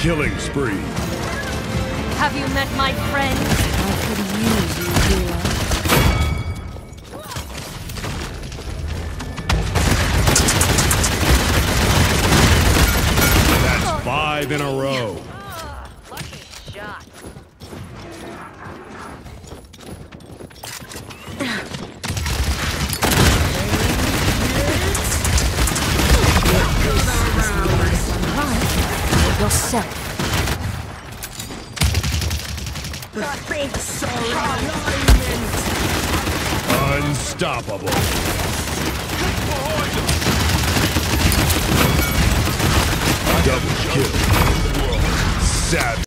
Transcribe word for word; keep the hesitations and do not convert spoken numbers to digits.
Killing spree. Have you met my friend? I could use you here. That's five in a row. Ah, lucky shot. Yourself. Unstoppable. Double kill. Savage.